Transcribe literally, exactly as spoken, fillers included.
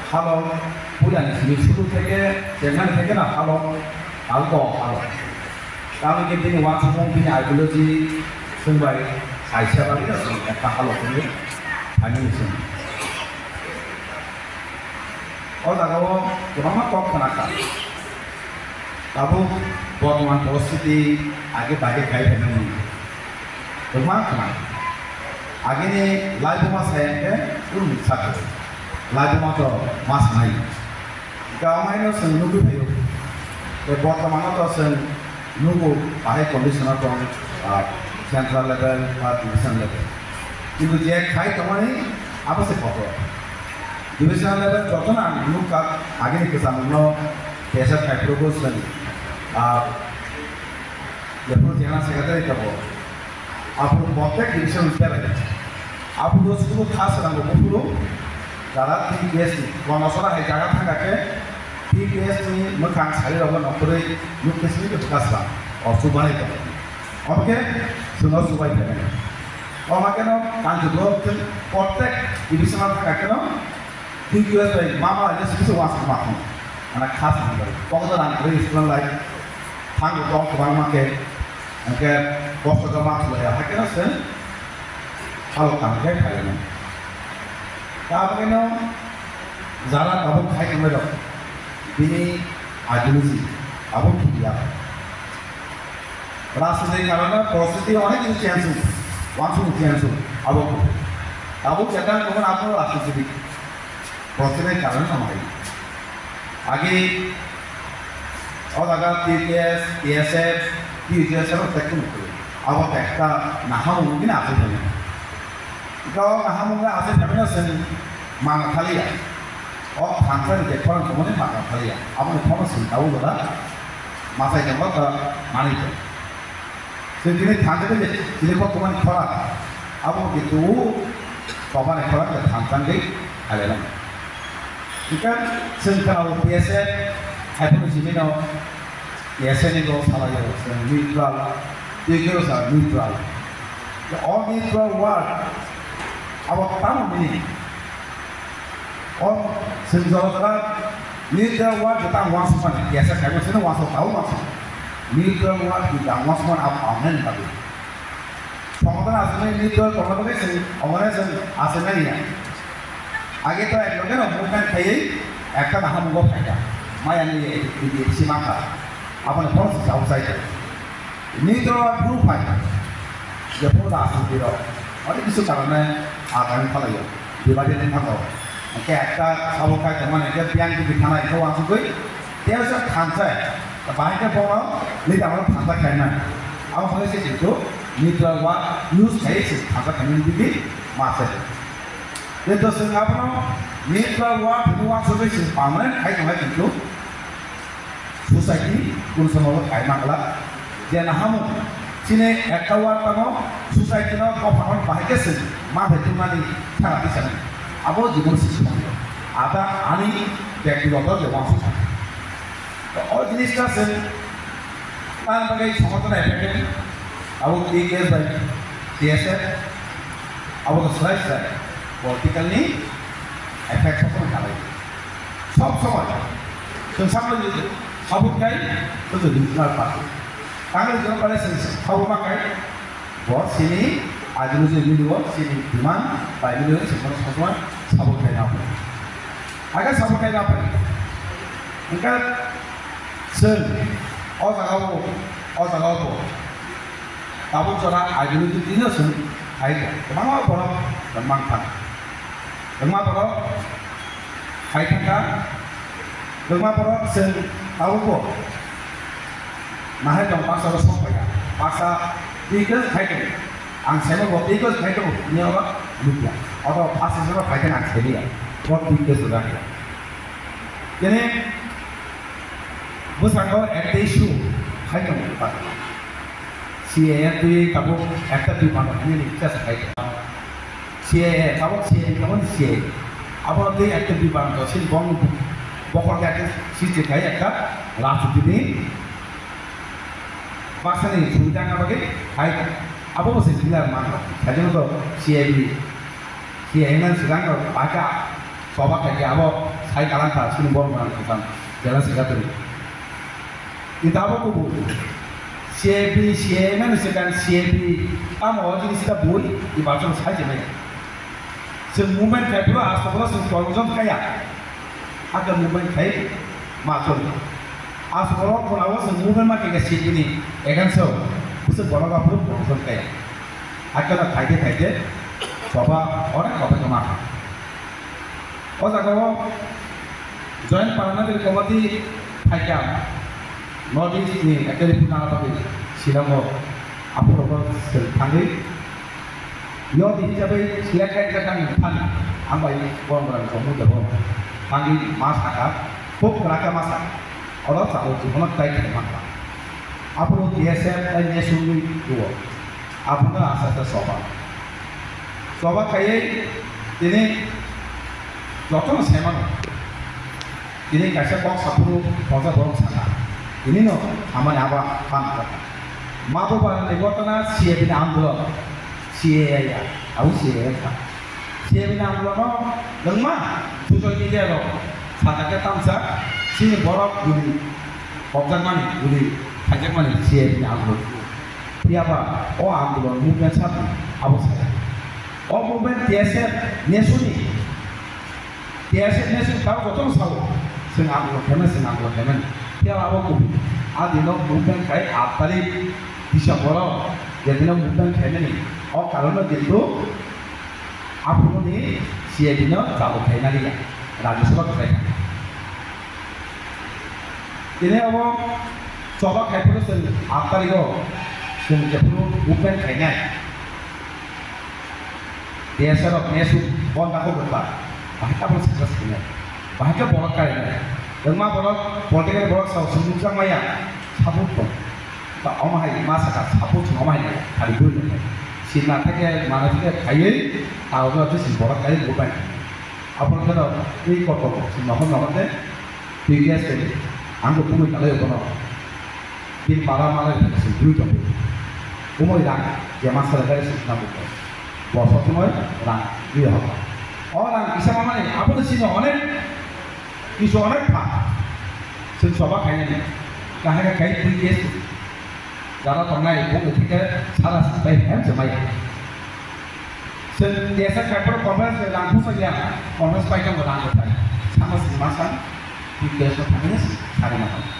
ভালো পুরানি ছিল শুরু থেকে যেখানে থেকে না ভালো ভালো ভালো কারণ কি তিনি ওয়ান সময় তিনি আইডিওলজি শুনবাই আইসা বাড়ি একটা ভালো করে ফাইনেন্স ও জায়গাও গোबां কম खोनाखा दाबो बर्तमान परिस्थिति आगे बागे गायफैनायनि गोबां खोनाखा आगेनि लाइफमा सायाखै उन साखो लाइफमा तो मास नाय गावमायनो जों नुबोफैयो बे बर्तमानाव जों नुबो बाहाय कन्डिशनाव दं सेंट्रल लेवल बा डिविजन लेवल किन्तु जे खाय तमानि आबसे फटो डिविजन लेवल जतना नुका आगेनि गोजामनो पेसा खायफ्रोबो जों बेफोर जेंना सेक्रेटारि दङ आपको प्रत्येक डिविजन पेराय आपको सुबह खास नांगौ बेफोरो दादा पी पी एस गणसरा है जागा थांगाके पी पी एस नि मोखां सारियाव नखरै लुकेसनि बेफोरखा और सुबाय दङ ओके सुनो सुबाय दङ अमाकेनो कांजुगो प्रत्येक डिविजनाव थांगाके न पी पी एस बाय मामा जसो वास माखौ ana खास नांगौ पगदा नांगौ स्टुडेन्ट लाइक थांगौ दं गोबां माके ओके बस्तगा माखलाया हाकेनो जों ভালো কামকে খায় না তারপরে যারা কাবু খাই কামে দক বিনি আইডিওলজি আবু কিয়া রাজনৈতিক কারণে পরিস্থিতি অনেক কিছু চেঞ্জ হচ্ছে ওয়ানসুন চেঞ্জ হচ্ছে আবু আবু যেটা তখন আপনার রাজনীতি পরিস্থিতির কারণে আমাদের আগে ও জায়গা T P S T S F T G S এর একটা আবু একটা নাহাও কিনা আছে Kalau kamu nggak asal namanya sen mana kali ya, oh kantor di depan kamu ni mana kali ya, apa ni kamu sen tahu betul? Masa itu kamu ke mana itu? Sendiri kantor ni jadi kau kamu ni kolak, apa gitu? Kamu ni kolak ke kantor ni ada lagi. Jika sen kalau biasa, apa ni sini no biasa ni kau salah ya, sen neutral, dia kira sah neutral. All neutral word. Awak tahu ini, orang senjata neutral word kita wasuman biasa kami sini wasu tahu wasu neutral word kita wasuman apa aman tapi, pengotan asli neutral pengotan itu sih, orangnya sih aslinya ini, agar itu yang kita bukan kayak, ekta nah mungkin kayak, maya ni ini si maka, apa nih proses outside, neutral word group aja, dia pun asli dia. অনেক কিছু কারণে আগামী ফলাইও বিবাদে থাকো একে একটা সবকায় তেমন একটা পিয়ান কি খানা এটাও আসুকই তেও সব খানসায় বাড়িতে বড় নিতে আমরা খানসা খাই না আমার হয়েছে কিন্তু নিউট্রাল ওয়ার্ড ইউজ খাইছে খানসা খাইনি দিকে মাছে কিন্তু আপনার নিউট্রাল ওয়ার্ড ওয়ার্ড সবাই পার্মানেন্ট খাই নয় কিন্তু সোসাইটি কোন সময় খাই মাগলা যে না হামু sini একটা ওয়ার্ড পাবো সোসাইটি না কখন বাহিকেছে মা ভেতর মানে থাকা পিছনে আবো জীবন শিশু আদা আনি ব্যক্তিগত জীবন শিশু তো ওই জিনিসটা আছে তার মানে সমর্থন এফেক্ট আবো টি কেস বাই টি এস এফ আবো তো স্লাইস যায় পলিটিক্যালি এফেক্ট হতে পারে সব সময় তো সামনে যদি সবটাই তো regional party Kami juga pada tahu pakai buat sini ada dulu sini dulu sini demand, baik dulu semua semua sabuk kain apa? Agak sabuk kain apa? Mungkin sen, oh tak tahu, oh tak tahu. Tahu cara ada dulu itu dulu sen, kain. Kemana apa? Kemana kan? Kemana apa? Kain kan? Kemana apa? Sen tahu apa? Mahal dong pasal semua ya, pasal tiga kaitnya, angsa itu tiga kaitnya ni apa? Lupa. Atau pasal semua kaitnya angsa dia, buat tiga sudah ya. Jadi, bos angkau ada isu kaitnya lupa. C A A tu kamu ada di mana ni just kaitnya. C A A kamu C A A kamu C A A, apa tu ada di mana tu? Sini bang, bokor dia si cekai ada, lalu ini Pasal ni sudah apa ke? Hai, apa mesti bilang mana? Kajian tu C I B, C I B ni sekarang baca, sebab kerja apa saya kalah tak sini bom orang tentang jalan sekitar itu. Kita apa kubu? C B C mana sekarang C B, kamu orang jenis kita boy, di bawah saya je ni. Semuanya kayak pula asal pula sesuatu kaya, agar movement kayak macam asal pula pun awak semuanya macam kayak C B ni, ekan so, usse bola kapur pun kayak, agar kayak kayak, coba orang kau berkemah. Oh, kalau join parliamentary committee kayak North East ni, akhirnya pun ada tapi silamu apa apa terpanggil. Yo di jabai silakan silakan pan, ambai orang orang kamu jawab panggil masak, kok kerja masak, orang tahu tu mana tay kita masak. Apa tu D S M dan Nesuli dua, apa tu asas soba. Soba kaya ini, jatuh seman, ini kasih kok sepuluh, kosong orang sana. Ini no, aman apa pan. Mabu pan negotana siapa yang ambil. Sia ya, aku sia ya. Sia bina ulama, lengma, social media lo. Saat kita tamsa, sini borok guli, objek mana guli, objek mana sia bina ulama. Siapa? Oh ulama, movement satu, apa saja. Oh movement D S M, Nesuni. D S M Nesuni tahu betul tahu. Senang ulama, kemen senang ulama kemen. Siapa aku? Adino movement kayak apa ni? Bisa borok, jadi no movement kemen ni. Oh kalau no gitu, apa ni siapa ni jauh kaya nari ya, Rajya Sabha kaya. Ini apa? Coba kaya pun sen, apa itu? Sen jepun bukan kaya. Dia serap nesu, bon tak berubah. Bahkan pun sukses punya. Bahkan bolak kaya. Lama bolak, politik bolak sahaja sungguh sama ya, sabut pun. Tak omah ini masa tak sabut cuma omah ini, hari dulu. Sina take mana take kaya, awal tu si borak kaya bukan. Apa kita ini kau tahu, si mahon mahon deh, tiga sekali, angkat umur kalau itu nak, di para mana si dulu tu, umur orang, dia masa lagi si nak bukan, bos umur orang dia apa, orang bisa mana ni, apa tu si orang ni, si orang apa, si siapa kaya ni, kaya kaya tiga sekali. Jara ternai buku kita salah sampai hem semai. Sentiasa kaper konvers langku saja, konvers pakai orang bertanya. Sama si masan, tiga setengahnya hari malam.